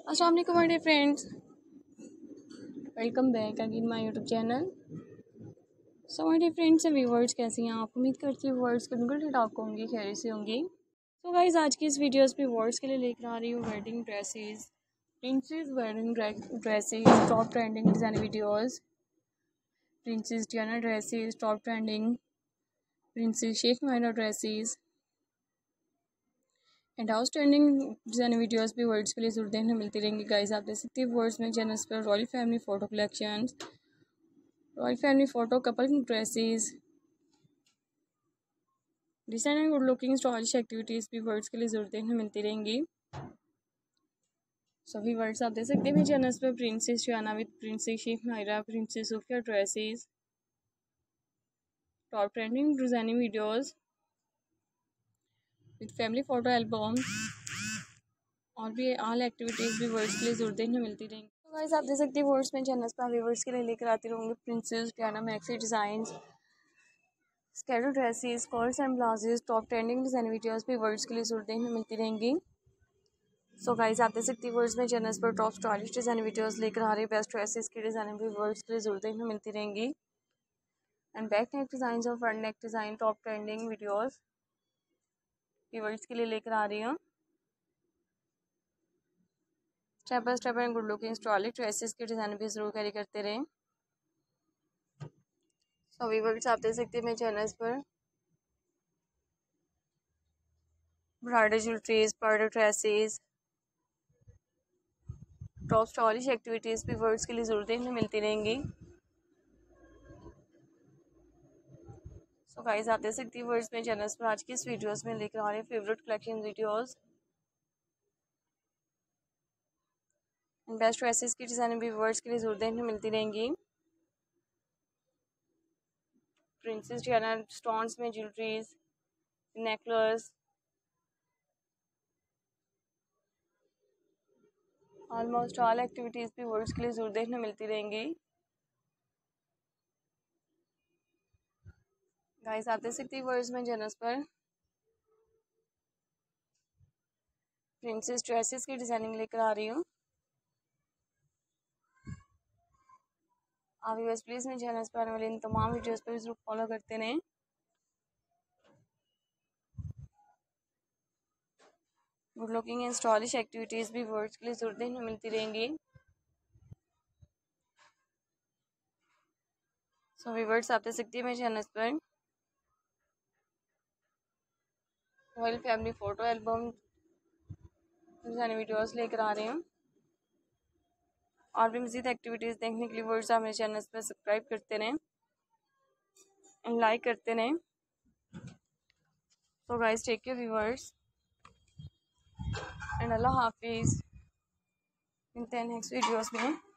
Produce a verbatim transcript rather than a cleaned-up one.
अस्सलाम वालेकुम my dear friends, welcome back again my YouTube channel. So my dear friends and viewers, कैसी हैं आप? उम्मीद करती हूँ व्यूअर्स बिल्कुल ठीक ठाक होंगी, खैर से होंगी। सो गाइस, आज की इस वीडियोस पे व्यूअर्स के लिए लेकर आ रही हूँ wedding dresses, princess wedding dresses, top trending design videos, princess Diana dresses, top trending princess Sheikh Myra dresses and house trending design videos भी वर्ड्स के लिए जरूर देखने मिलती रहेंगी। गाइस, आप देख सकते हैं वर्ड्स में चैनल्स पर royal family photo collections, royal family photo couple dresses, decent and good looking stylish activities भी वर्ड्स के लिए जरूर देखने मिलती रहेंगी। सभी वर्ड्स आप देख सकते हैं चैनल्स पर princess Shiana with princess Sheikh Myra, princess Sophia dresses, top trending designing videos with family photo album और भी ऑल एक्टिविटीज़ भी वर्ड्स के लिए जरूर देखने मिलती रहेंगी। तो गाइस, आप देख सकते हैं वर्ड्स में चैनल्स पर व्यूअर्स के लिए लेकर आती रहूँगी princess Diana maxi designs, skater dresses, skirts and blouses, top trending design videos भी वर्ड्स के लिए जरूर देखने मिलती रहेंगी। सो गाइस, आप देख सकते हैं वर्ड्स में चैनल्स पर टॉप स्टाइलिश डिज़ाइन वीडियोस लेकर आ रही है। बेस्ट ड्रेसेस की डिज़ाइन भी वर्ड्स के लिए जरूर देखने मिलती रहेंगी। एंड बैक नेक डिज़ाइन और front neck design top trending videos भी वर्ड्स के लिए लेकर आ रही हूँ। Step by step and good looking stylish dresses के डिज़ाइन भी जरूर कैरी करते रहें। सो व्यूअर्स, आप देख सकते हैं मेरे चैनल्स पर bridal jewelleries, bridal dresses, top stylish activities भी वर्ड्स के लिए जरूर देखने मिलती रहेंगी। सो गाइस, आप देख सकती हैं वर्ड्स में चैनल्स पर आज की इस वीडियोस में लेकर आ रहे हैं favourite collection videos and best dresses की डिज़ाइन भी वर्ड्स के लिए जरूर देखने मिलती रहेंगी। प्रिंसेस डियाना स्टोन्स में jewelleries, necklace, almost all activities भी वर्ड्स के लिए जरूर देखने मिलती रहेंगी। गाइस, आप देख सकती हैं वर्ड्स में चैनल्स पर प्रिंसेस ड्रेसेस की डिज़ाइनिंग लेकर आ रही हूँ। आप बस प्लीज़ मेरे चैनल्स पर आने वाले इन तमाम वीडियोस पर जरूर फॉलो करते रहें। Good looking and stylish activities भी वर्ड्स के लिए जरूर देखने मिलती रहेंगी। सो व्यूअर्स, आप देख सकती हैं मेरे चैनल्स पर royal family photo album design videos लेकर आ रहे हैं। और भी मज़ीद एक्टिविटीज़ देखने के लिए वर्ड्स आप मेरे चैनल पर सब्सक्राइब करते रहें एंड लाइक करते रहें। तो guys, take care viewers and अल्लाह हाफिज़। मिलते हैं नेक्स्ट वीडियोस में।